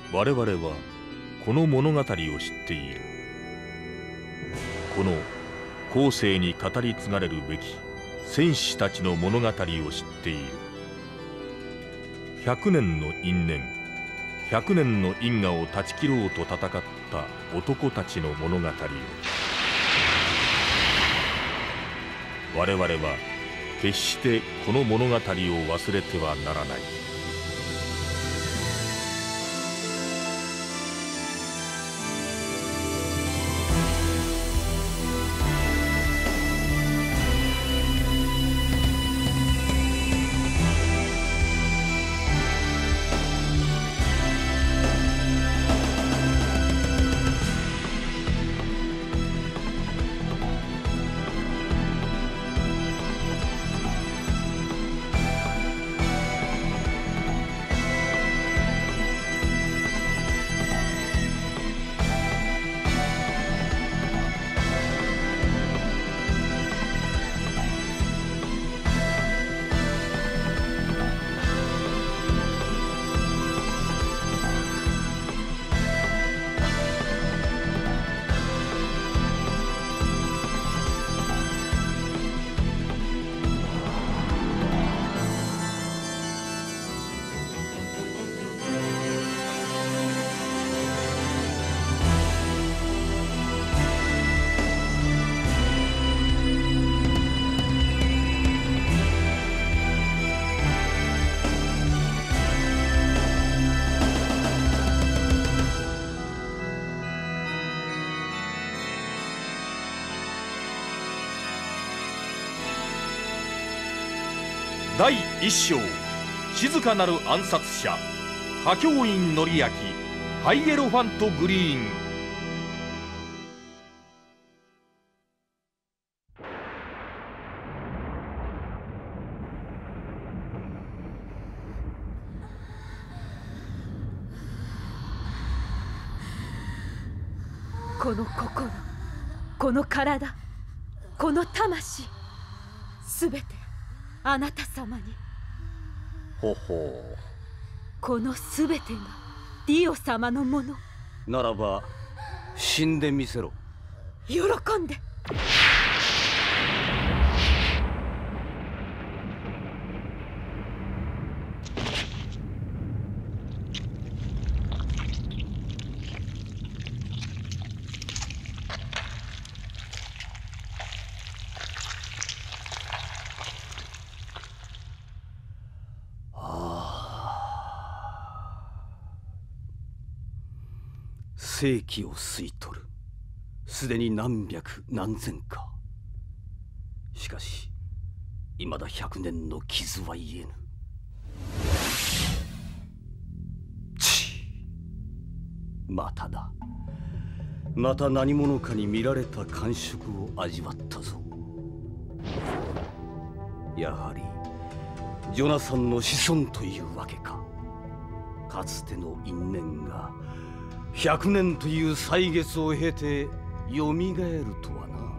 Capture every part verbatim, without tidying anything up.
我々はこの物語を知っている。この後世に語り継がれるべき戦士たちの物語を知っている。百年の因縁、百年の因果を断ち切ろうと戦った男たちの物語を我々は決してこの物語を忘れてはならない。だいいっ章、静かなる暗殺者、破教院典明、ハイエロファントグリーン。 この心、この体、この魂、すべてあなた様に。 ほほう。 このすべてがディオ様のものならば死んでみせろ。 喜んで。 世紀を吸い取る。すでに何百何千か。しかしいまだ百年の傷は癒えぬ。ちまただ。また何者かに見られた感触を味わったぞ。やはりジョナサンの子孫というわけか。かつての因縁が百年という歳月を経てよみがえるとはな。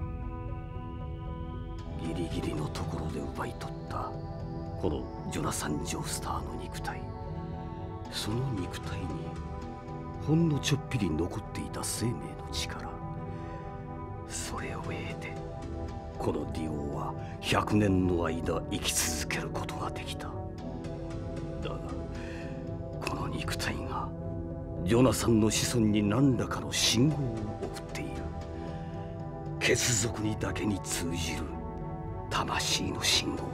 ギリギリのところで奪い取ったこのジョナサン・ジョースターの肉体。その肉体にほんのちょっぴり残っていた生命の力。それを得てこのディオは百年の間生き続けることができた。だがこの肉体がジョナサンの子孫に何らかの信号を送っている。血族にだけに通じる魂の信号を。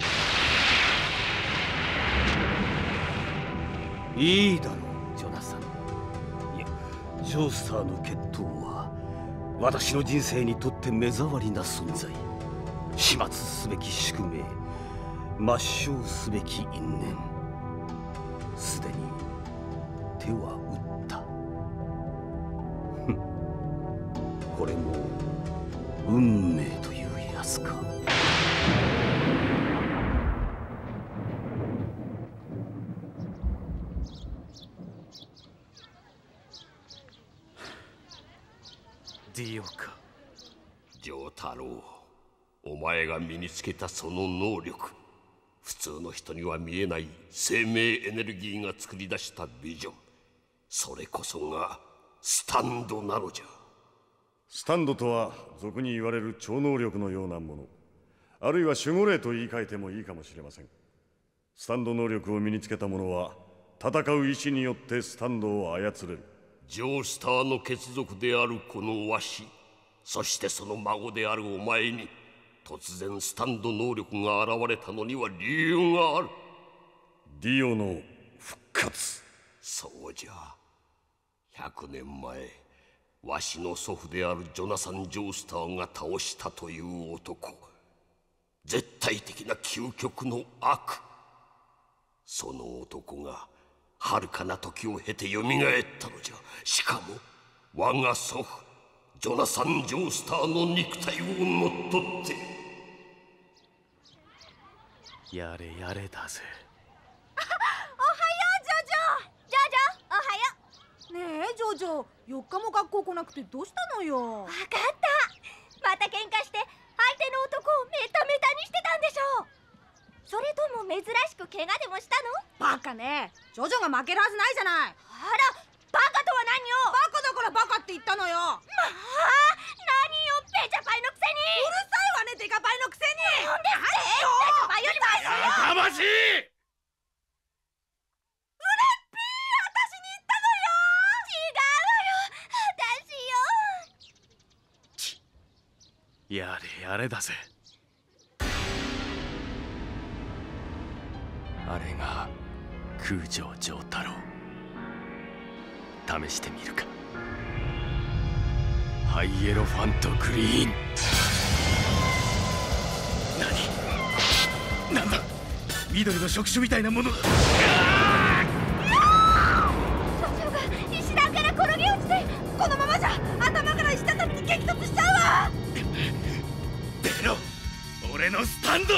いいだろうジョナサン。いや、ジョースターの血統は私の人生にとって目障りな存在。始末すべき宿命、抹消すべき因縁。すでに手は打った。これも運命というやつか。 ディオか。 ジョー太郎、お前が身につけたその能力、普通の人には見えない生命エネルギーが作り出したビジョン、 それこそがスタンドなのじゃ。 スタンドとは俗に言われる超能力のようなもの、あるいは守護霊と言い換えてもいいかもしれません。スタンド能力を身につけた者は戦う意志によってスタンドを操れる。 ジョースターの血族であるこのわし、そしてその孫であるお前に突然スタンド能力が現れたのには理由がある。 ディオの復活。 そうじゃ。ひゃくねんまえ、わしの祖父であるジョナサン・ジョースターが倒したという男、絶対的な究極の悪。その男が遥かな時を経てよみがえったのじゃ。しかも我が祖父ジョナサン・ジョースターの肉体を乗っ取って。 やれやれだぜ。 おはようジョジョ。ジョジョおはよう。ねえジョジョ、よっかも学校来なくてどうしたのよ。わかった。また喧嘩して相手の男をメタメタにしてたんでしょう。それとも珍しく怪我でもしたの？バカね。ジョジョが負けるはずないじゃない。あら、バカとは何よ。バカだからバカって言ったのよ。まあ、何よ、ペチャパイのくせに。うるさいわね、デカパイのくせに。なんでペチャパイよりマシよ。 やかましい。 うれっぴー、私に言ったのよ。違うわよ、私よ。 やれやれだぜ。あれが空城城太郎。試してみるか。ハイエロファントグリーン。何なんだ、緑の触手みたいなものだ。 ジョジョが石段から転げ落ちて、このままじゃ頭から石畳に激突しちゃうわ。 出ろ、俺のスタンド。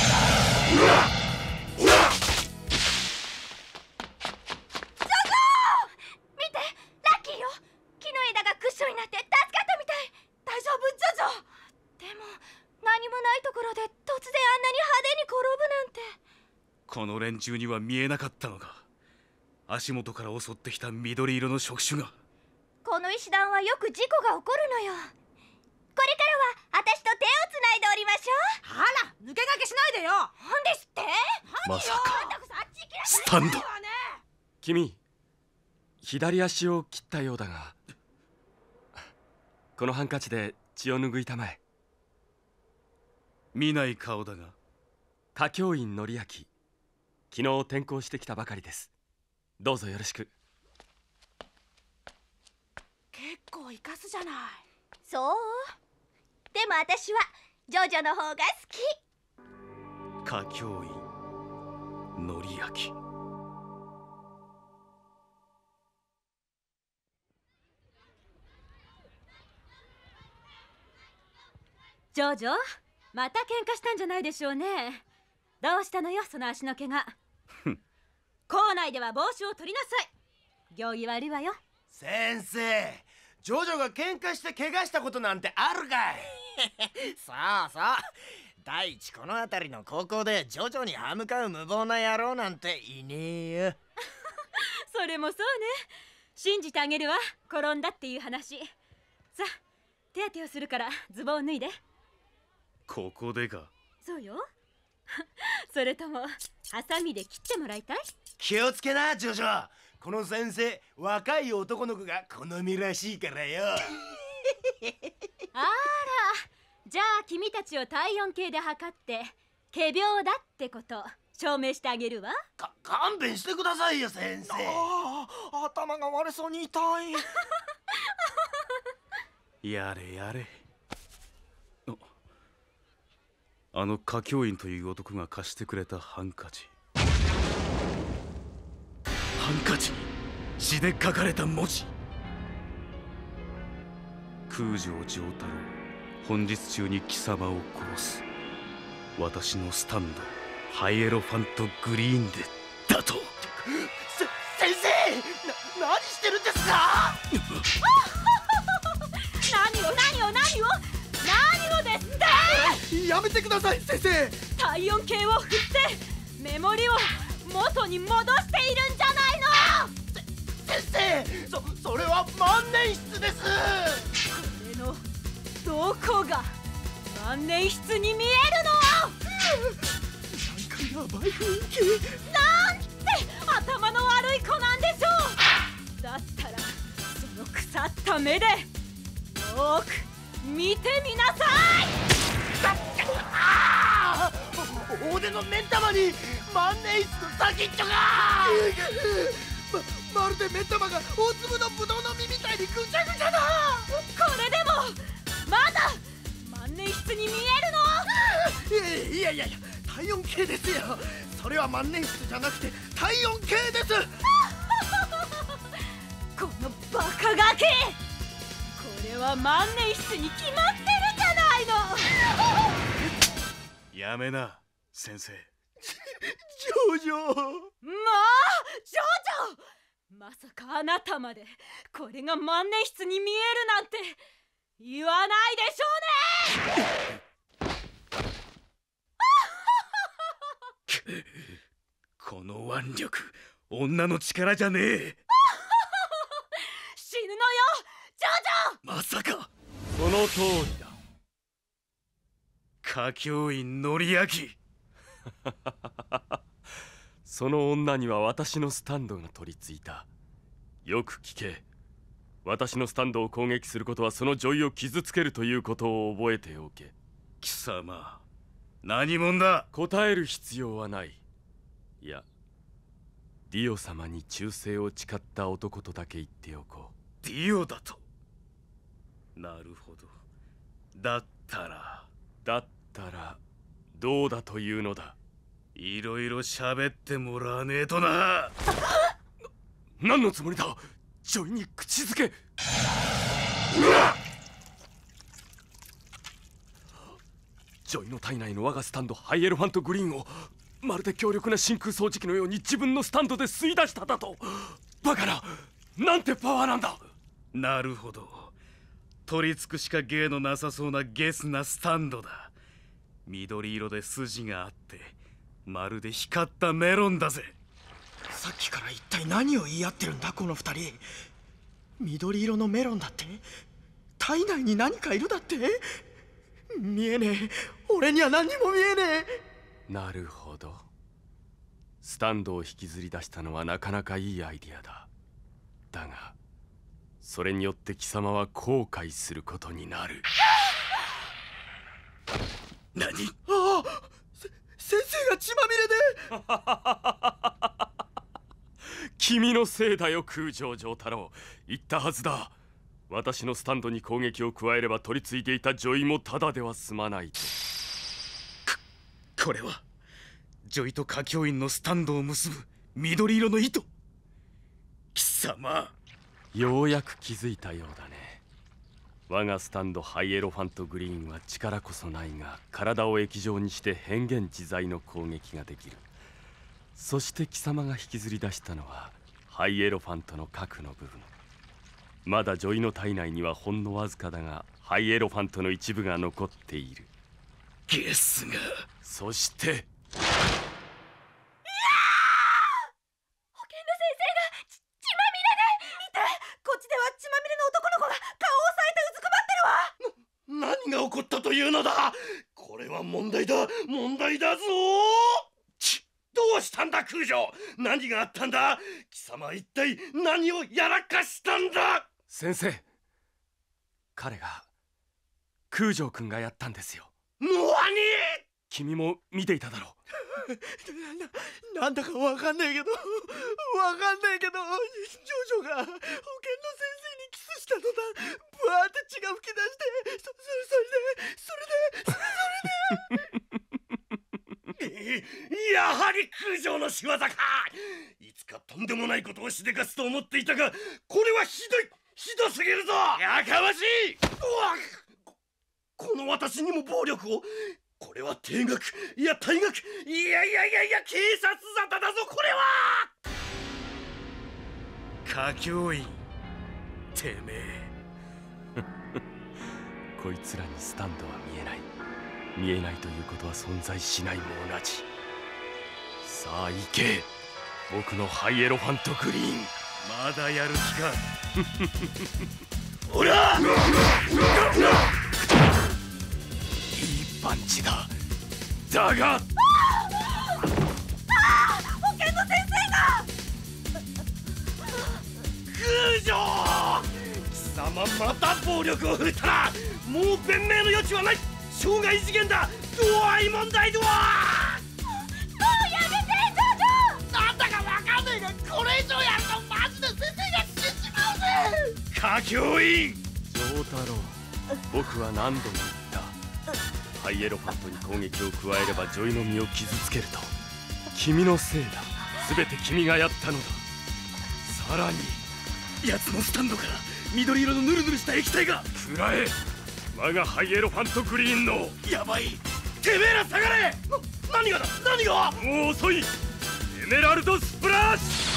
この連中には見えなかったのか。足元から襲ってきた緑色の触手が。 この石段はよく事故が起こるのよ。これからは私と手をつないでおりましょう。あら、抜け駆けしないでよ。なんですって？ まさかスタンド。君、左足を切ったようだが、このハンカチで血を拭いたまえ。見ない顔だが。歌教員則明、昨日転校してきたばかりです。どうぞよろしく。 結構生かすじゃない。そう。でも私はジョジョの方が好き。 歌教員則明。 ジョジョ、また喧嘩したんじゃないでしょうね。どうしたのよ、その足の怪我。校内では帽子を取りなさい。行儀悪いわよ。 先生、ジョジョが喧嘩して怪我したことなんてあるかい。 さあさあ、第一この辺りの高校でジョジョに歯向かう無謀な野郎なんていねえよ。 それもそうね。信じてあげるわ、転んだっていう話。さあ、手当てをするからズボンを脱いで。 ここでか。 そうよ。それともハサミで切ってもらいたい？ 気をつけな、ジョジョ。この先生、若い男の子が好みらしいからよ。 あら、じゃあ君たちを体温計で測って仮病だってこと証明してあげるわ。 か勘弁してくださいよ、先生。 ああ、頭が割れそうに痛い。やれやれ。あの歌教員という男が貸してくれたハンカチ。ハンカチに血で書かれた文字。空城城太郎、本日中に貴様を殺す。私のスタンドハイエロファントグリーンでだと。 せ先生、な何してるんですか？ 何を何を何を何をですって。 やめてください、先生。 体温計を振ってメモリを元に戻しているんじゃないの。 先先生、そそれは万年筆です。 これのどこが万年筆に見えるの？ なんかやばい雰囲気。 なんて頭の悪い子なんでしょう。だったらその腐った目でよーく見てみなさい。 ああ、腕の目ん玉に万年筆の先っちょがま、まるで目ん玉が大粒のブドウの実みたいにぐちゃぐちゃだ。 これでもまだ万年筆に見えるの？ いやいやいや、体温計ですよ。それは万年筆じゃなくて体温計です。 このバカガキ、これは万年筆に決まってるじゃないの。 やめな先生。ジョジョ、 まあジョジョ、まさかあなたまでこれが万年筆に見えるなんて言わないでしょうね。この腕力、女の力じゃねえ。 死ぬのよジョジョ。 まさかその通りだ。 歌教員のりあき。 その女には私のスタンドが取り付いた。よく聞け。私のスタンドを攻撃することはその女医を傷つけるということを覚えておけ。 貴様、何者だ？ 答える必要はない。いや、ディオ様に忠誠を誓った男とだけ言っておこう。ディオだと？なるほど。だったらだったらどうだというのだ。 いろいろ喋ってもらわねえとな。 何のつもりだ？ジョイに口づけ。ジョイの体内の我がスタンドハイエロファントグリーンをまるで強力な真空掃除機のように自分のスタンドで吸い出しただと。バカな、なんてパワーなんだ。 なるほど。取り付くしか芸のなさそうなゲスなスタンドだ。緑色で筋があってまるで光ったメロンだぜ。 さっきから一体何を言い合ってるんだこの二人。緑色のメロンだって？体内に何かいるだって？見えねえ、俺には何にも見えねえ。なるほど。スタンドを引きずり出したのはなかなかいいアイディアだ。だがそれによって貴様は後悔することになる。 何？ ああ、先生が血まみれで。 君のせいだよ空城城太郎。言ったはずだ。私のスタンドに攻撃を加えれば取り継いでいたジョイもただでは済まないと。 これはジョイと歌教員のスタンドを結ぶ緑色の糸。貴様、 ようやく気づいたようだね。我がスタンドハイエロファントグリーンは力こそないが体を液状にして変幻自在の攻撃ができる。そして貴様が引きずり出したのはハイエロファントの核の部分。まだジョイの体内にはほんのわずかだがハイエロファントの一部が残っている。 ゲスが。 そして何が起こったというのだ。これは問題だ、問題だぞ。ち、どうしたんだ空城。何があったんだ。貴様は一体何をやらかしたんだ。 先生、彼が空城君がやったんですよ。 何？ 君も見ていただろう。 な, なんだかわかんないけどわかんないけどジョジョが保健の先生にキスしたのだ。ブワーって血が噴き出してそそれそれでそれでそれでやはり空城の仕業か。いつかとんでもないことをしでかすと思っていたが、これはひどい、ひどすぎるぞ。やかましい。うわ、この私にも暴力を。これは定額、いや退学、いやいやいやいや警察沙汰だぞこれは。歌教員、てめえ。 こいつらにスタンドは見えない。見えないということは存在しないも同じ。さあ行け、僕のハイエロファントグリーン。 まだやる気か。ほら、いいパンチだ。だが保健の先生が空城、貴様また暴力を振るったらもう弁明の余地はない。傷害事件だ。度合い問題だ。 もうやめて、ジョジョ。なんだかわかんねえが、これ以上やるとマジで先生が死んじまうぜ。 歌教員丈太郎、僕は何度も言った。ハイエロファントに攻撃を加えればジョイの身を傷つけると。君のせいだ。全て君がやったのだ。さらに奴のスタンドから緑色のヌルヌルした液体が。 くらえ、我がハイエロファントグリーンの。 やばい、てめえら下がれ。何がだ、何が。 もう遅い。エメラルドスプラッシュ。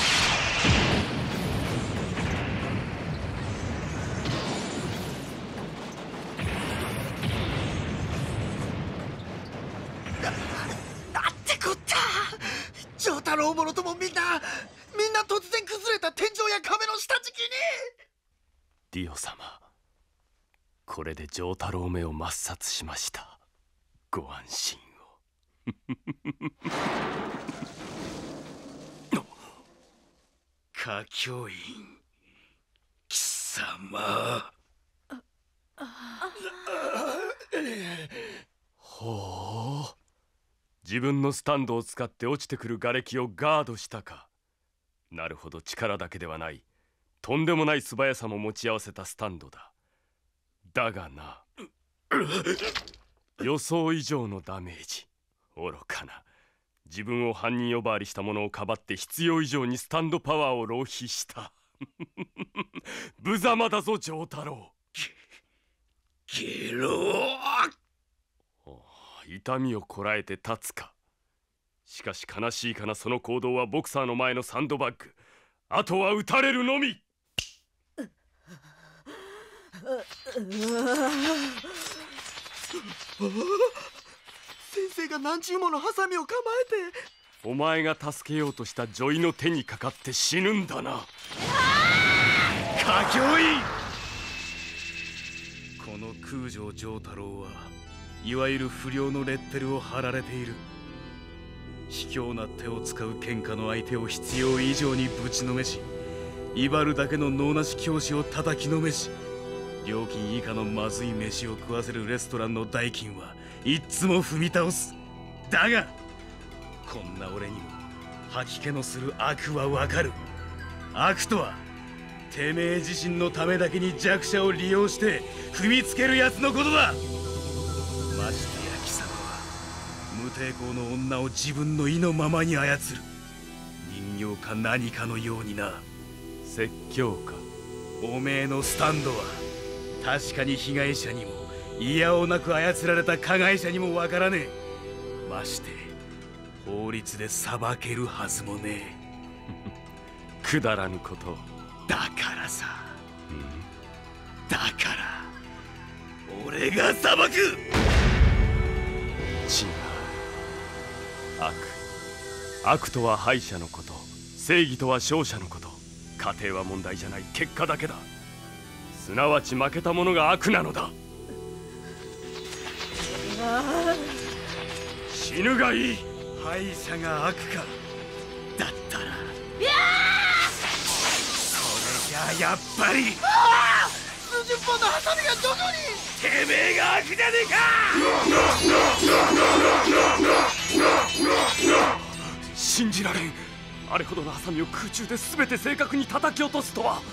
丈太郎もろともみんなみんな突然崩れた天井や壁の下敷きに。 ディオ様、これで丈太郎めを抹殺しました。ご安心を。 歌教員、貴様。 ほう、自分のスタンドを使って落ちてくる瓦礫をガードしたか。なるほど、力だけではない、とんでもない素早さも持ち合わせたスタンドだ。だがな、予想以上のダメージ。愚かな。自分を犯人呼ばわりした者をかばって必要以上にスタンドパワーを浪費した。無様だぞ丈太郎。 ゲロー。 痛みをこらえて立つか。しかし悲しいかな、その行動はボクサーの前のサンドバッグ。あとは撃たれるのみ。 先生が何十ものハサミを構えて。 お前が助けようとしたジョイの手にかかって死ぬんだな。 歌教員、この空城丈太郎はいわゆる不良のレッテルを貼られている。卑怯な手を使う喧嘩の相手を必要以上にぶちのめし、威張るだけの能なし教師を叩きのめし、料金以下のまずい飯を食わせるレストランの代金はいっつも踏み倒す。だがこんな俺にも吐き気のする悪はわかる。悪とはてめえ自身のためだけに弱者を利用して踏みつけるやつのことだ。ましてや貴様は無抵抗の女を自分の意のままに操る人形か何かのようにな。 説教か。 おめえのスタンドは確かに被害者にもいやおなく操られた加害者にもわからねえ。まして法律で裁けるはずもねえ。くだらぬことを。 だからさ、うん、だから俺が裁く。 違う。悪悪とは敗者のこと、正義とは勝者のこと。過程は問題じゃない、結果だけだ。すなわち負けた者が悪なのだ。死ぬがいい。 敗者が悪か。だったらそれじゃあやっぱり数十本のハサミが徐々に。 てめえが悪じゃねえか。 信じられん。あれほどのハサミを空中で全て正確に叩き落とすとは。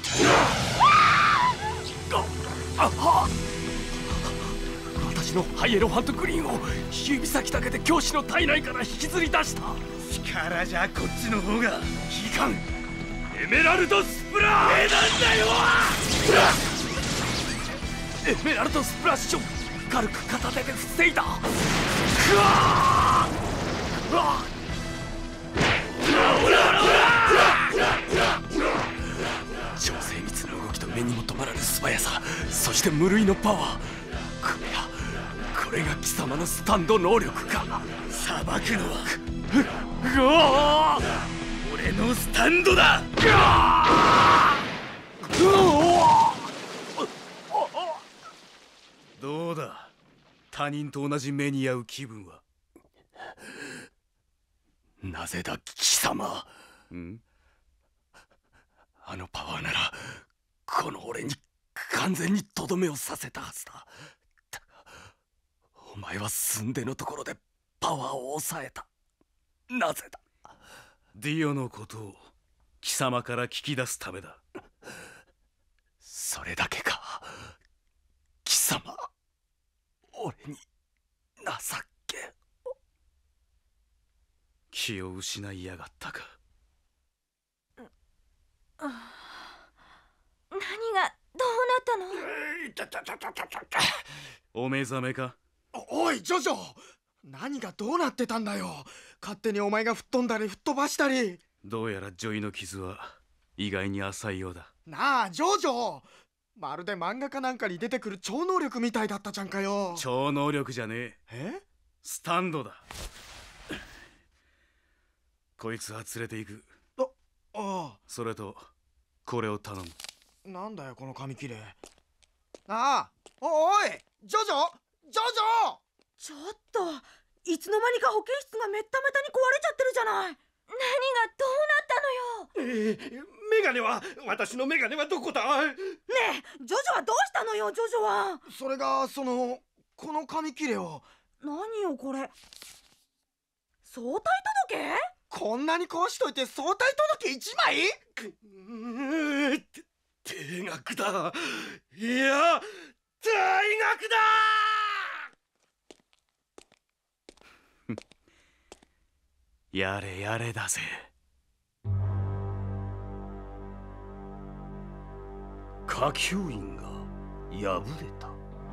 ああ、私のハイエロファントグリーンを指先だけで教師の体内から引きずり出した。 力じゃこっちの方が。 いかん。エメラルドスプラッシュ。 なんだよ。 エメラルドスプラッシュを軽く片手で防いだ。くわーうわ超精密な動きと目にも止まらぬ素早さ、そして無類のパワー。これがこれが貴様のスタンド能力か。 裁くのはうわ俺のスタンドだ。どうだ、他人と同じ目に遭う気分は。 なぜだ貴様。 ん？ あのパワーならこの俺に完全にとどめをさせたはずだ。だがお前はすんでのところでパワーを抑えた。なぜだ。 ディオのことを貴様から聞き出すためだ。 それだけか。貴様、俺に情けを。 気を失いやがったか。 何がどうなったの？ お目覚めか。 おいジョジョ、何がどうなってたんだよ。勝手にお前が吹っ飛んだり吹っ飛ばしたり。 どうやらジョイの傷は意外に浅いようだ。 なあジョジョ、まるで漫画かなんかに出てくる超能力みたいだったじゃんかよ。 超能力じゃねえ。 え？ スタンドだ。こいつは連れて行く。 ああ。 それとこれを頼む。 なんだよこの紙切れ。ああ、おおいジョジョジョジョ。 ちょっと、いつの間にか保健室がめっためたに壊れちゃってるじゃない。何がどうなったのよ。 えー、メガネは、私のメガネはどこだ。 ねえ、ジョジョはどうしたのよ。ジョジョはそれがそのこの紙切れを。 何よこれ、相対届け？ こんなに壊しといて相対届けいちまい？ くーて定額だ。いや大学だ。やれやれだぜ。 火球院が破れた。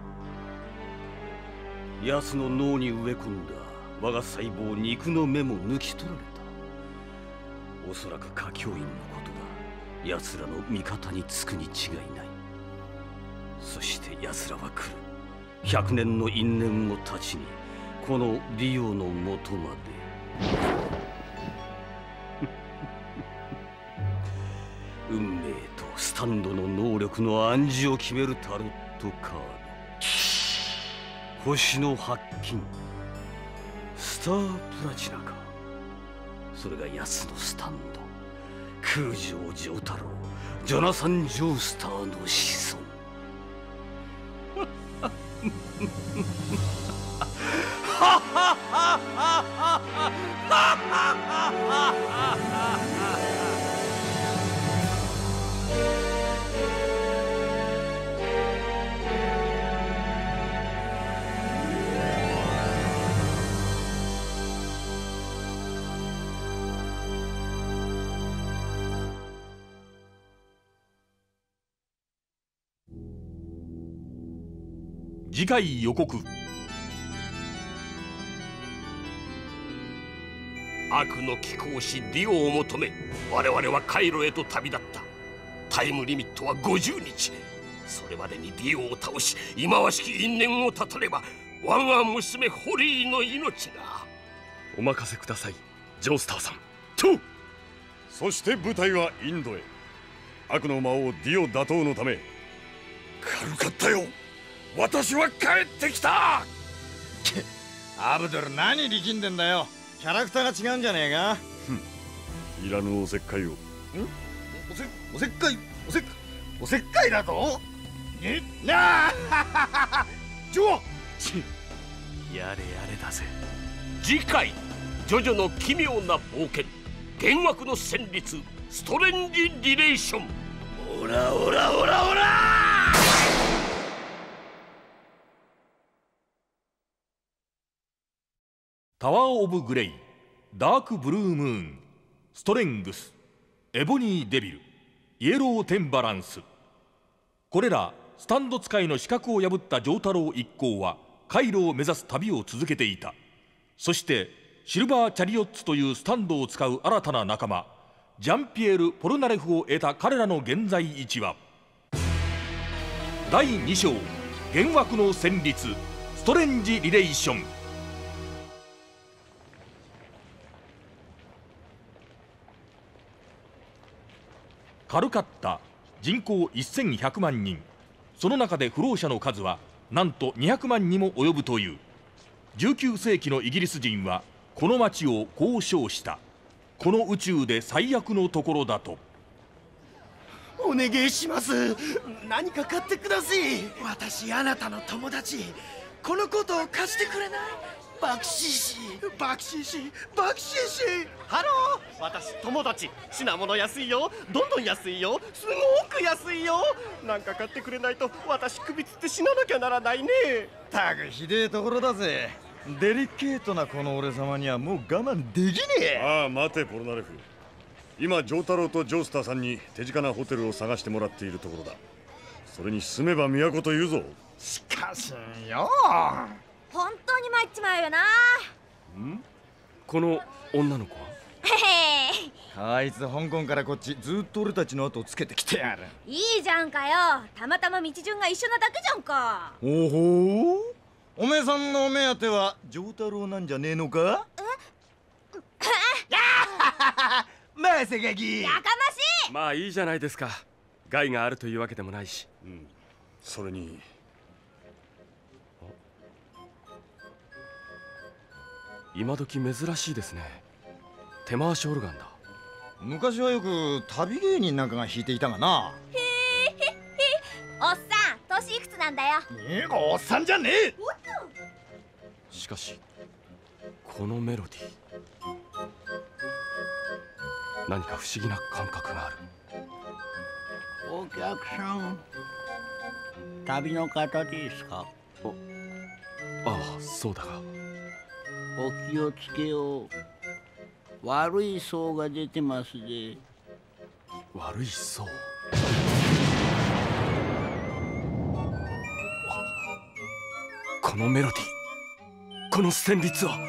奴の脳に植え込んだ我が細胞肉の目も抜き取られた。おそらく火球院のことが奴らの味方につくに違いない。そして奴らは来る。百年の因縁を断ちにこのディオのもとまで。運命とスタンドの能力の暗示を決めるタロットカード。星の白金、スタープラチナか。それが奴のスタンド。空城城太郎、ジョナサン・ジョースターの子孫。 次回予告。 悪の貴公子ディオを求め我々はカイロへと旅立った。タイムリミットはごじゅうにち。それまでにディオを倒し忌まわしき因縁を断たれば我が娘ホリーの命が。 お任せくださいジョースターさん。 とそして部隊はインドへ。悪の魔王ディオ打倒のため。 軽かったよ。私は帰ってきた。 アブドゥル、何力んでんだよ。キャラクターが違うんじゃねえか。 いらぬおせっかいを。んおせおせっかいおせっおせっかいだと。えなあジョやれやれだぜ。 次回ジョジョの奇妙な冒険、幻惑の旋律、ストレンジリレーション。 オラオラオラオラ。 タワー・オブ・グレイ、ダーク・ブルームーン、ストレングス、エボニー・デビル、イエロー・テンバランス。これらスタンド使いの資格を破った丈太郎一行はカイロを目指す旅を続けていた。そしてシルバー・チャリオッツというスタンドを使う新たな仲間ジャンピエール・ポルナレフを得た彼らの現在位置は。だいに章、幻惑の旋律、ストレンジ・リレーション。 カルカッタ人口せんひゃくまんにん、その中で不老者の数はなんとにひゃくまんにも及ぶという。じゅうきゅうせいきのイギリス人はこの町をこう称した。この宇宙で最悪のところだと。 お願いします。何か買ってください。私あなたの友達、このコートを貸してくれない？バクシーシバクシーシバクシーシ。 ハロー、私友達。品物安いよ、どんどん安いよ、すごく安いよ。なんか買ってくれないと私首つって死ななきゃならないね。 たくひでえところだぜ。デリケートなこの俺様にはもう我慢できねえ。 ああ待てポルナレフ、今ジョータロウとジョースターさんに手近なホテルを探してもらっているところだ。それに住めば都と言うぞ。 しかしよ、 本当に参っちまうよな。 んこの女の子は？ へへ、 あいつ香港からこっちずっと俺たちの後をつけてきてやる。 いいじゃんかよ。たまたま道順が一緒なだけじゃんか。 おほう、おめえさんのお目当てはジョータロウなんじゃねえのか？まさかきやかましい。 まあいいじゃないですか。害があるというわけでもないし。 うん、それに今時珍しいですね。手回しオルガンだ。 昔はよく旅芸人なんかが弾いていたがな。 へえへへ。おっさん、年いくつなんだよ。 ええ、おっさんじゃねえ。 しかしこのメロディー、何か不思議な感覚がある。 お客さん、旅の方ですか？ ああ、そうだが。 お気をつけよう。悪い層が出てますで。 悪い層？このメロディー、この旋律は。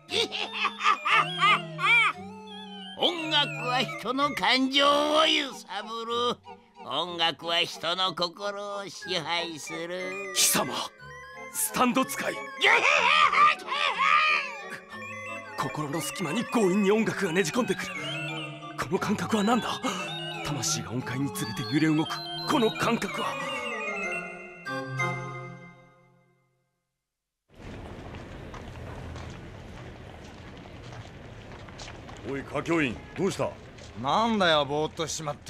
音楽は人の感情を揺さぶる。音楽は人の心を支配する。 貴様、スタンド使い。心の隙間に強引に音楽がねじ込んでくる。この感覚は何だ？魂が音階につれて揺れ動くこの感覚は。 おい歌教員、どうした？ なんだよぼーっとしまって。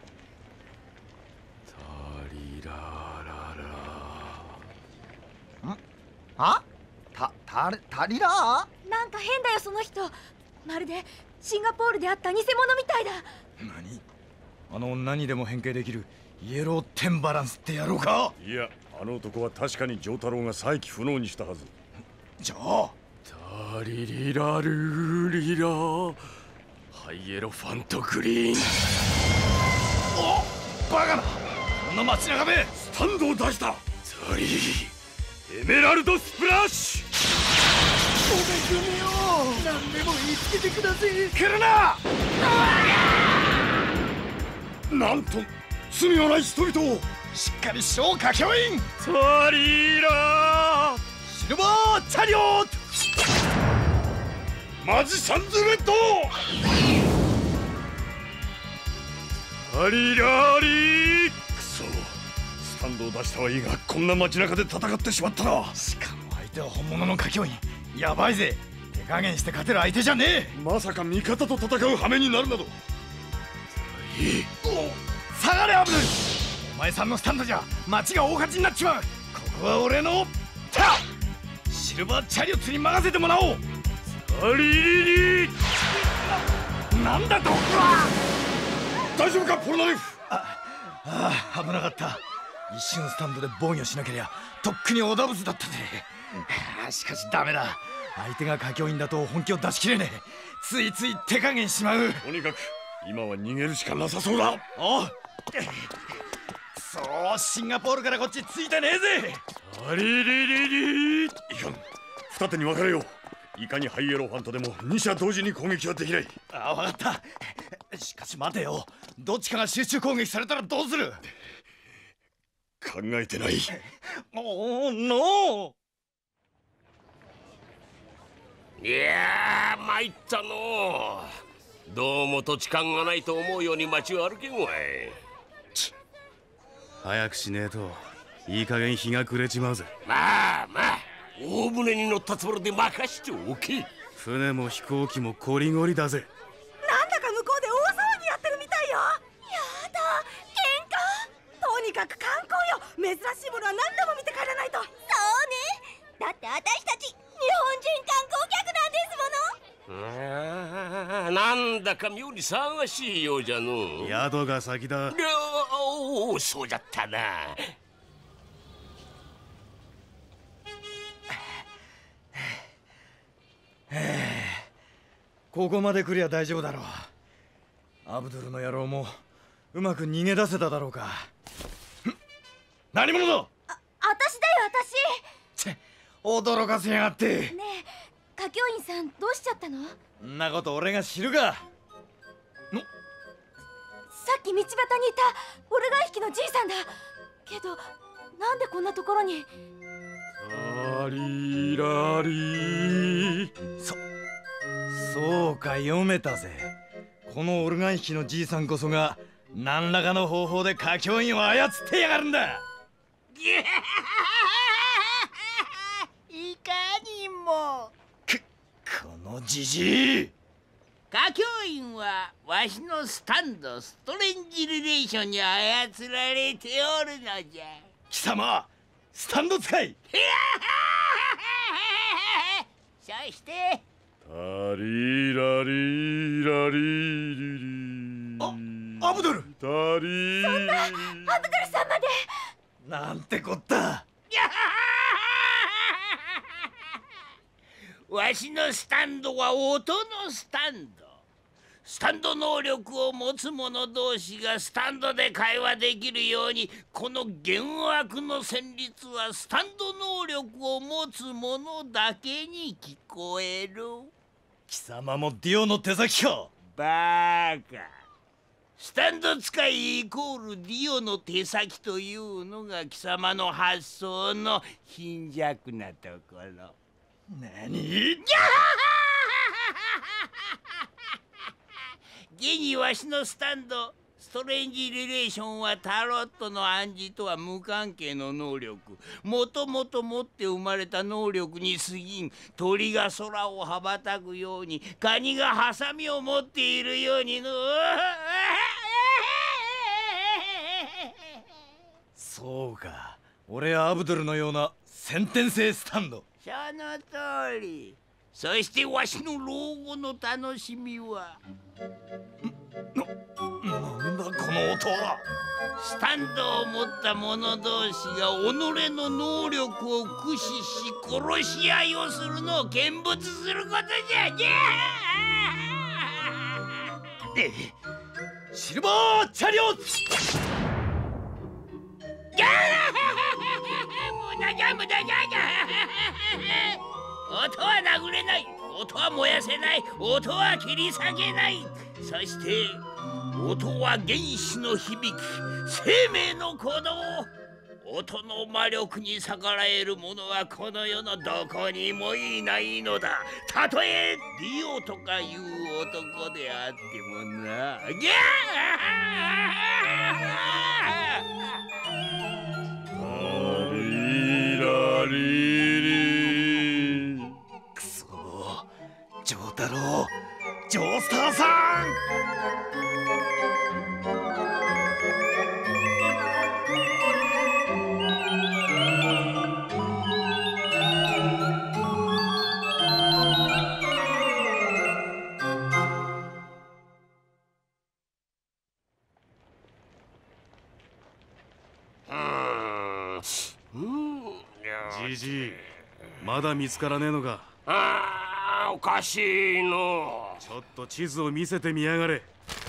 タリラララ。 ん？あ？た、たり、たりら？ なんか変だよその人。まるでシンガポールであった偽物みたいだ。 何？あの女にでも変形できるイエローテンバランスってやろうか？ いや、あの男は確かにジョータロウが再起不能にしたはず。 じゃあタリリラルーリラー、ハイエロファントグリーン。 お、バカな、こんな街中でスタンドを出した。 タリーエメラルドスプラッシュ。 おめぐめよ、何でも言いつけてください。 来るな。 なんと罪のない人々を。 しっかりしろ歌教員。 タリラーシルバーチャリオット、 マジサンズレッド。 タリラリー。 くそ、スタンドを出したはいいが、こんな街中で戦ってしまったな。 しかも相手は本物の歌教員。やばいぜ、手加減して勝てる相手じゃねえ。 まさか味方と戦う羽目になるなど。 いい、下がれアブドゥル。お前さんのスタンドじゃ街が大勝ちになっちまう。ここは俺のタシルバーチャリオットに任せてもらおう。 タリリリ。 なんだと。 大丈夫かポルナレフ？ ああ、危なかった。一瞬スタンドで防御しなけりゃとっくにオダブスだったぜ。しかしダメだ、相手が歌教員だと本気を出しきれねえ。ついつい手加減しまう。 とにかく今は逃げるしかなさそうだ。 おう、そうシンガポールからこっちついてねえぜ。 タリリリリ。 いかん、二手に分かれよう。いかにハイエロファントでも二者同時に攻撃はできない。 ああ、分かった。しかし待てよ、どっちかが集中攻撃されたらどうする？ 考えてない。 おお、ノいやー参ったのどうも土地勘がないと思うように街を歩けんわい。 早くしねえといい加減日が暮れちまうぜ。 まあまあ、大船に乗ったつもりで任しておけ。 船も飛行機もこりごりだぜ。 なんだか向こうで大騒ぎやってるみたいよ。やだ、喧嘩。とにかく観光よ。珍しいものは何度も見て帰らないと。そうね、だって私たち日本人観光客なんですもの。 ああ、なんだか妙に騒がしいようじゃの。 宿が先だ。 おお、そうじゃったな。 ここまで来りゃ大丈夫だろう。アブドゥルの野郎もうまく逃げ出せただろうか。何者だ。 あ、私だよ私。 チェ、驚かせやがって。 ねえ、歌教員さんどうしちゃったの？ んなこと俺が知るか。のさっき道端にいたオルガン引きのじいさんだけど、なんでこんなところに。 ラリラリそそうか、読めたぜ。このオルガン引きのじいさんこそが何らかの方法で歌教員を操ってやがるんだ。 いかにも。 このじじい。 歌教員はわしのスタンドストレンジリレーションに操られておるのじゃ。 貴様、スタンド使い。 そしてタリラリラリリリ。 あ、アブドゥル。 タリ。 そんなアブドゥルさんまで。 なんてこった。 わしのスタンドは音のスタンド。スタンド能力を持つ者同士がスタンドで会話できるように、この幻惑の旋律はスタンド能力を持つ者だけに聞こえる。 貴様もディオの手先か。 バーカ。スタンド使いイコールディオの手先というのが貴様の発想の貧弱なところ。 何？ 現にわしのスタンドストレンジリレーションはタロットの暗示とは無関係の能力。もともと持って生まれた能力に過ぎん。鳥が空を羽ばたくように、カニがハサミを持っているようにの。 そうか、俺やアブドゥルのような先天性スタンド。 その通り。そしてわしの老後の楽しみは。 な、なんだこの音は。 スタンドを持った者同士が己の能力を駆使し殺し合いをするのを見物することじゃ。じゃシルバーチャリオッツ。 無駄じゃ無駄じゃじゃ。音は殴れない、音は燃やせない、音は切り裂けない。そして音は原始の響き、生命の鼓動。音の魔力に逆らえる者はこの世のどこにもいないのだ。たとえディオとかいう男であってもな。ギャーラリラリリ。 くそ、ジョータロウ、ジョースターさん。 じじい、まだ見つからねえのか。 ああ、おかしいの。 ちょっと地図を見せてみやがれ。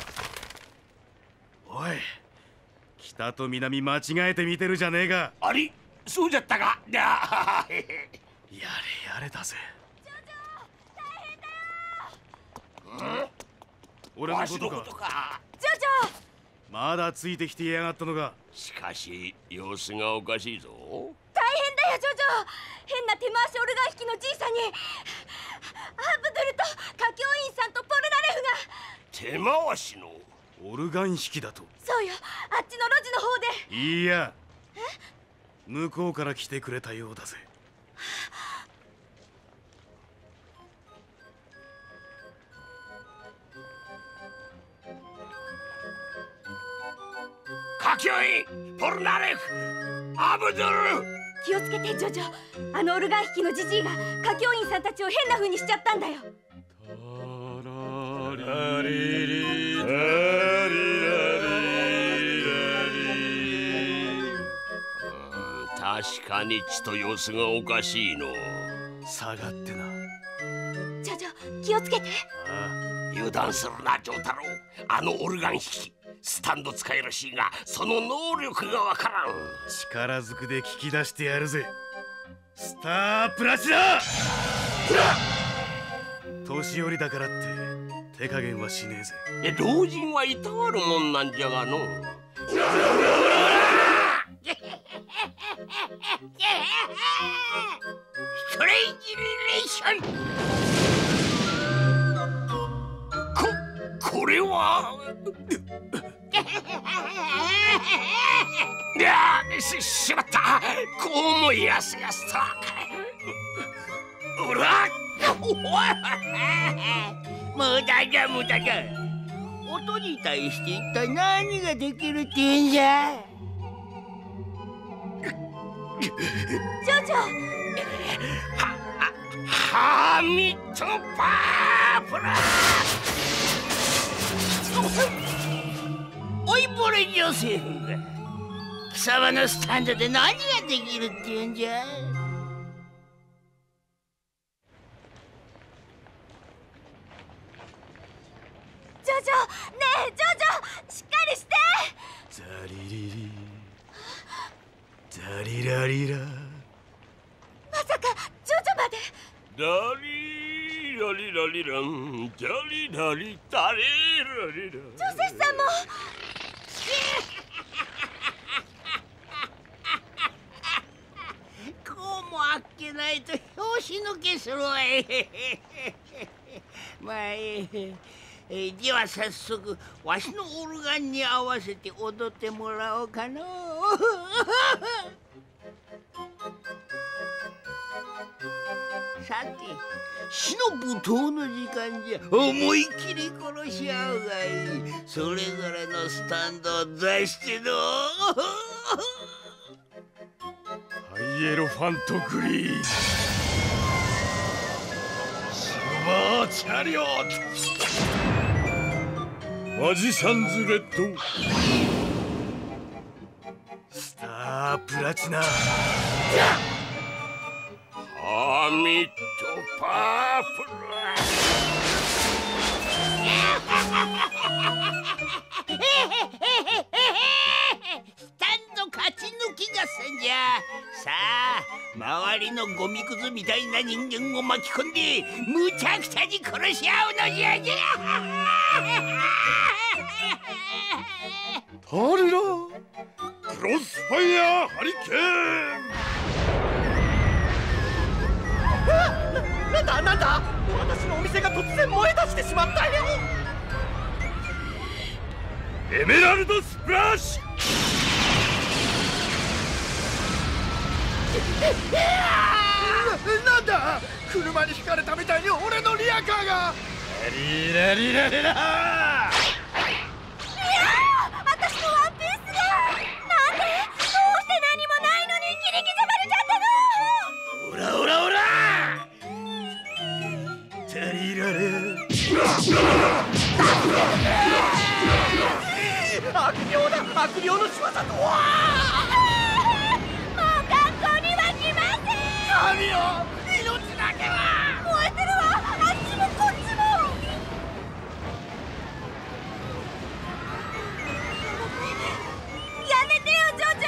おい、北と南間違えて見てるじゃねえか。 あり、そうじゃったか。やれやれだぜ。俺のことか。 ことか。 ジョジョ、 まだついてきてやがったのか。 しかし様子がおかしいぞ。 大変だよジョジョ。変な手回しオルガン引きのじいさんにアブドゥルと歌教員さんとポルナレフが。 根回しのオルガン弾きだと。 そうよ、あっちの路地の方で。 いいや、向こうから来てくれたようだぜ。 カキオイ、ポルナレフ、アブドゥル。 気をつけてジョジョ、あのオルガン弾きのジジイが歌教員さんたちを変な風にしちゃったんだよ。 ラリリラリラリラ。確かに血と様子がおかしいの。 下がってな。 ジョジョ、気をつけて。 油断するなジョータロウ。あのオルガン弾きスタンド使いらしいが、その能力がわからん。 力ずくで聞き出してやるぜ。スタープラチナ。年寄りだからって手加減はしねえぜ。 え、老人はいたわるもんなんじゃがの。ストレイジリレーション。こ、これは。いやし、しまった。こうもやすやすと。うらっ無駄じゃ無駄じゃ。音に対して一体何ができるって言うんじゃ。 ジョジョ、 ハミットパープラ。 おいボレジョセフが貴様のスタンドで何ができるって言うんじゃ。 ジョジョ、ねえジョジョ、しっかりして。 ザリリリザリラリラ。 まさかジョジョまで。 ラリラリラリラン、ジャリラリタリラリラ。ジョセフさんも。 こうもあっけないと拍子抜けするわい。まあえええでは早速わしのオルガンに合わせて踊ってもらおうかの。さて死の舞踏の時間じゃ。思いっきり殺し合うがいい。それぞれのスタンドを出しての。 ハイエロファントグリーン、シルバーチャリオット、マジシャンズレッド、 スタープラチナ。 ハミットパープラ。 スタンド勝ち抜き合戦じゃ。さあ周りのゴミくずみたいな人間を巻き込んでむちゃくちゃに殺し合うのじゃじゃ。 タリラクロスファイヤーハリケーン。 な、な、なんだ。私のお店が突然燃え出してしまったよ。 エメラルドスプラッシュ。 なんだ、車にひかれたみたいに俺のリアカーが。 リラリラリラ。 いやー、私のワンピースが。なんでどうして何もないのに切り刻まれちゃったの。 オラオラオラ。 タリララ。 悪霊だ、悪霊の仕業とは。 もう学校には来ません。 神よ、命だけは。 燃えてるわ、あっちもこっちも。やめてよジョジ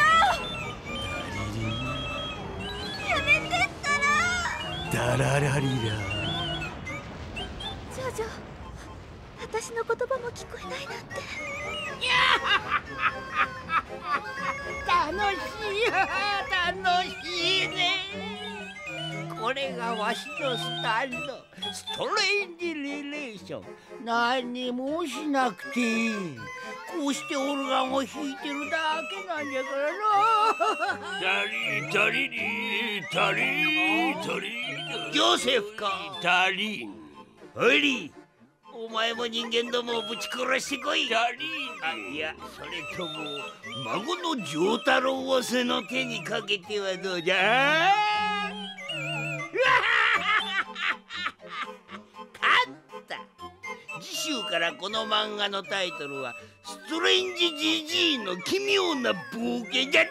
ョ。やめてったら。 ダララリラ。 ジョジョ、私の言葉も聞こえないなんて。 楽しい楽しいね。 これがわしのスタンド、ストレンジリレーション。何にもしなくていい。こうしてオルガンを弾いてるだけなんじゃからな。 ダリダリリダリダリジョセフか。 ダリン。 おい、お前も人間どもをぶち殺してこい。 ダリあ、いや、それとも孫の丈太郎をその手にかけてはどうじゃ。勝った。次週からこの漫画のタイトルは「ストレンジジジイの奇妙な冒険」じゃ。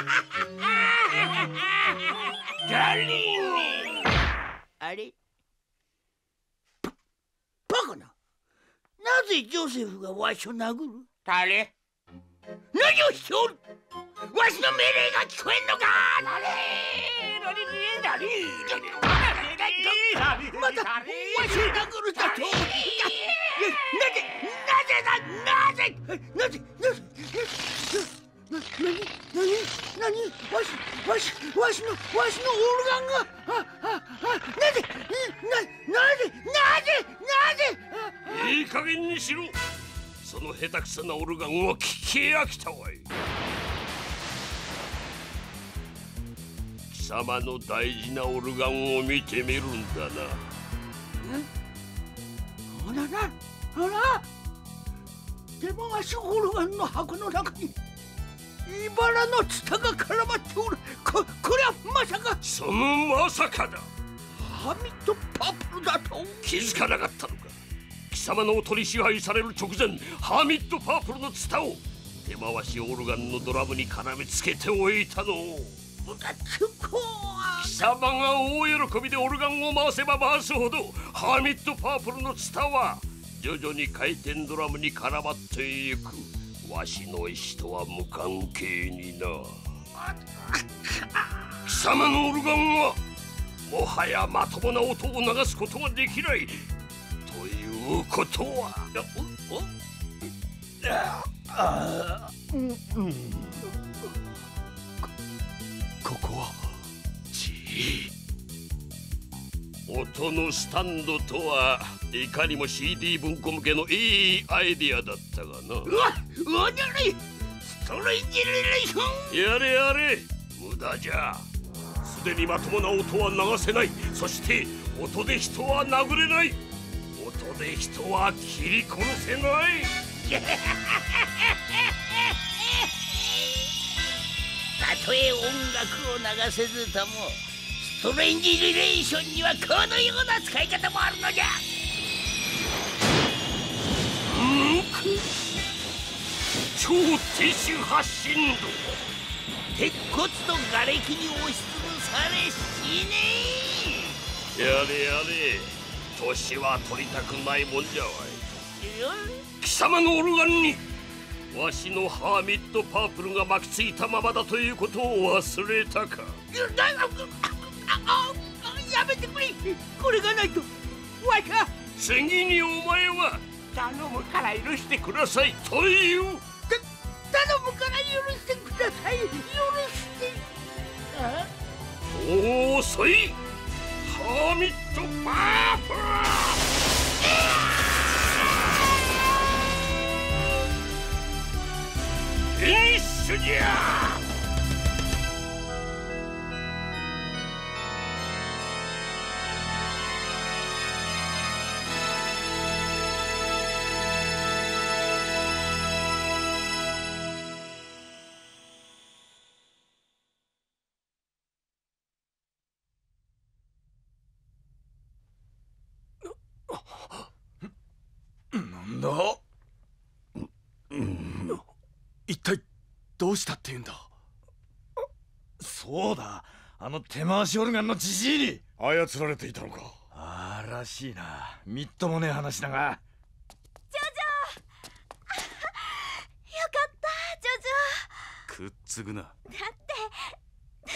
ダリン。 あれ、バカな。なぜジョセフがわしを殴る？ 誰？ 何をしておる？わしの命令が聞こえんのか？ ダリダリダリダリまたわしを殴るだと？なぜなぜだなぜなぜなぜななになになにわしわしわしのわしのオルガンがあああなぜななぜなぜなぜいい加減にしろ。その下手くそなオルガンを聞き飽きたわい。貴様の大事なオルガンを見てみるんだな。 あららあら、手回しオルガンの箱の中に茨のツタが絡まっておる。ここれはまさか。 そのまさかだ。 ハミッドパープルだと？ 気づかなかったのか。貴様のお取り支配される直前、ハーミッドパープルのツタを手回しオルガンのドラムに絡めつけておいたの。 ムカつくわ。 貴様が大喜びでオルガンを回せば回すほど、ハーミッドパープルのツタは徐々に回転ドラムに絡まっていく。わしの意志とは無関係にな。貴様のオルガンはもはやまともな音を流すことはできないということは。 おおああ、うんうん、 ここはち音のスタンドとはいかにも シーディー 文庫向けのいいアイディアだったがな。 うわっ、おじゃれストレンジリレーション。 やれやれ、無駄じゃ。すでにまともな音は流せない。そして音で人は殴れない。音で人は切り殺せない。 たとえ音楽を流せずともストレンジリレーションにはこのような使い方もあるのじゃ。 うんく超低周発振動。 鉄骨と瓦礫に押しつぶされ死ねえ。やれやれ、年は取りたくないもんじゃわい。貴様のオルガンにわしのハーミッドパープルが巻きついたままだということを忘れたか。 やめてくれ。これがないとわしは。 次にお前は頼むから許してくださいという。 頼むから許してください。許して。あお遅い。ハーミッドパープル。フィニッシュじゃ。 なんだ、うん、一体どうしたっていうんだ。そうだ、あの手回しオルガンのじじいに操られていたのか。 ああらしいな。みっともねえ話だが。 ジョジョよかったジョジョ。 くっつぐな。 だってだって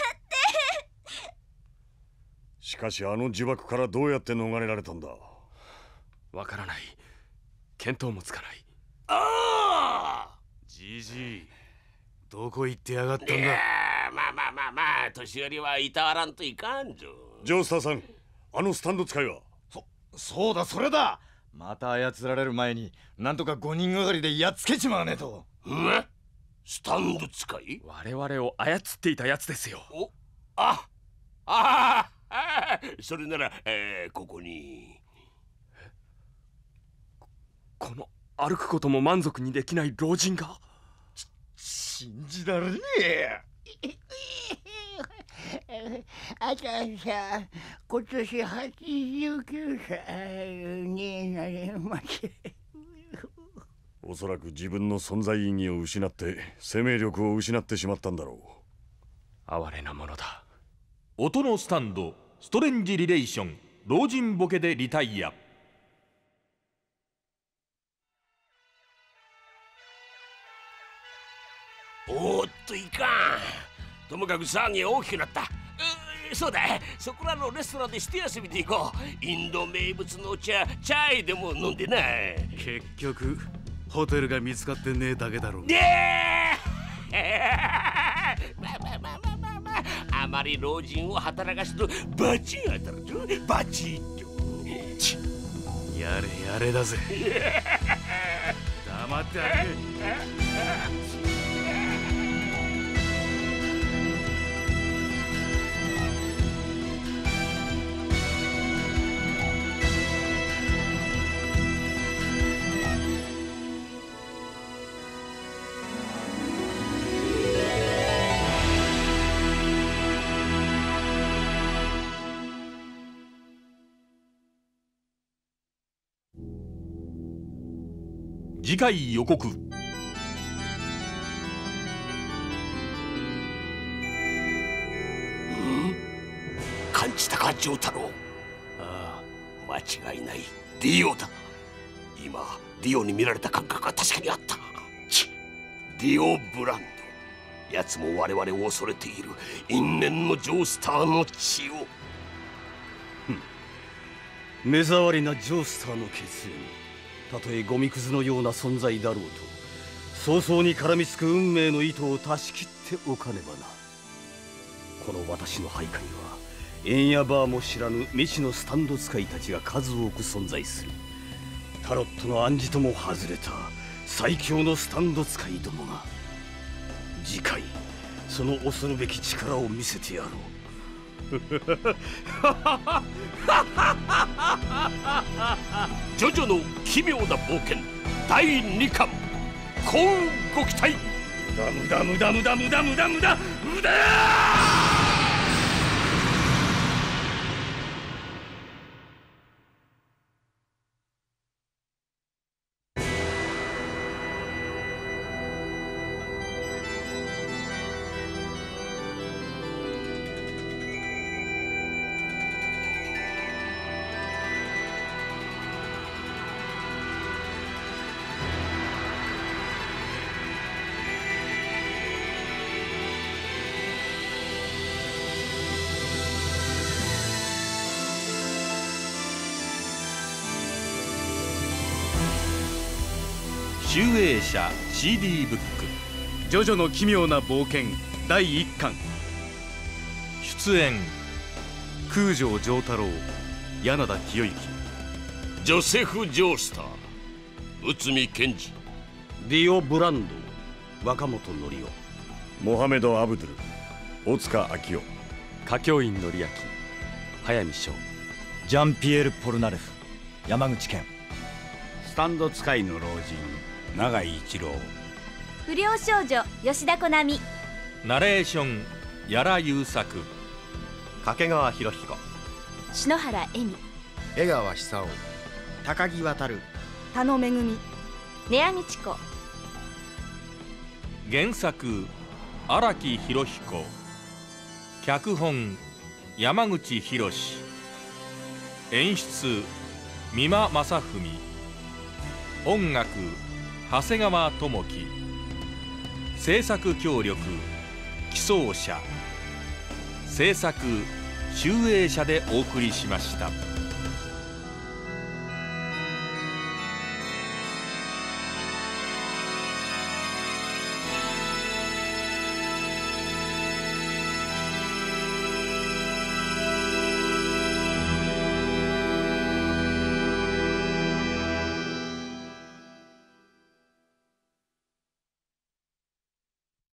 しかしあの呪縛からどうやって逃れられたんだ。 わからない。見当もつかない。 ああ、 じじいどこ行ってやがったんだ。 いやまあまあまあまあ、年寄りはいたわらんといかんぞ。 ジョースターさん、あのスタンド使いは？ そそうだ、それだ。また操られる前になんとかごにんがかりでやっつけちまわねえと。 ん？スタンド使い？ 我々を操っていたやつですよ。 お、あああ、それなら、えー、ここに。 この歩くことも満足にできない老人が。 信じられねえ。 あたさん、今年はちじゅうきゅうさいになりました。 おそらく自分の存在意義を失って生命力を失ってしまったんだろう。哀れなものだ。 音のスタンド、ストレンジリレーション、老人ボケでリタイア。 おーっといかん。ともかく騒ぎが大きくなった。そうだ、そこらのレストランで一休みで行こう。インド名物のお茶、チャイでも飲んでな。 結局ホテルが見つかってねえだけだろう。 でまあまあまあまあまあまあ、あまり老人を働かすとバチン当たるぞ。バチンと。 やれやれだぜ。黙って歩け。 次回予告。 感じたか、丈太郎。ああ、間違いない。ディオだ。今ディオに見られた感覚が確かにあった。チッ、ディオブランド。奴も我々を恐れている因縁のジョースターの血を。 目障りなジョースターの血縁、たとえゴミくずのような存在だろうと早々に絡みつく運命の糸を断ち切っておかねばな。この私の配下には縁やバーも知らぬ未知のスタンド使いたちが数多く存在する。タロットの暗示とも外れた最強のスタンド使いどもが。次回その恐るべき力を見せてやろう。 ジョジョの奇妙な冒険だいにかん、幸運ご期待。 無駄無駄無駄無駄無駄無駄無駄。 集英社 シーディー ブック 「ジョジョの奇妙な冒険」だいいっかん。 出演空城城太郎、柳田清之、 ジョセフ・ジョースター、内海賢治、 ディオ・ブランド、若本則夫、 モハメド・アブドゥル、大塚明夫、 歌教員則明、早見翔、 ジャンピエール・ポルナレフ、山口健、 スタンド使いの老人永井一郎、 不良少女吉田好美、 ナレーション屋良優作、 掛川博彦、 篠原恵美、 江川久夫、高木渉、 田野恵、根谷美智子。 原作荒木博彦、脚本山口博、演出三間正文、音楽長谷川智樹、制作協力奇想社、制作集英社でお送りしました。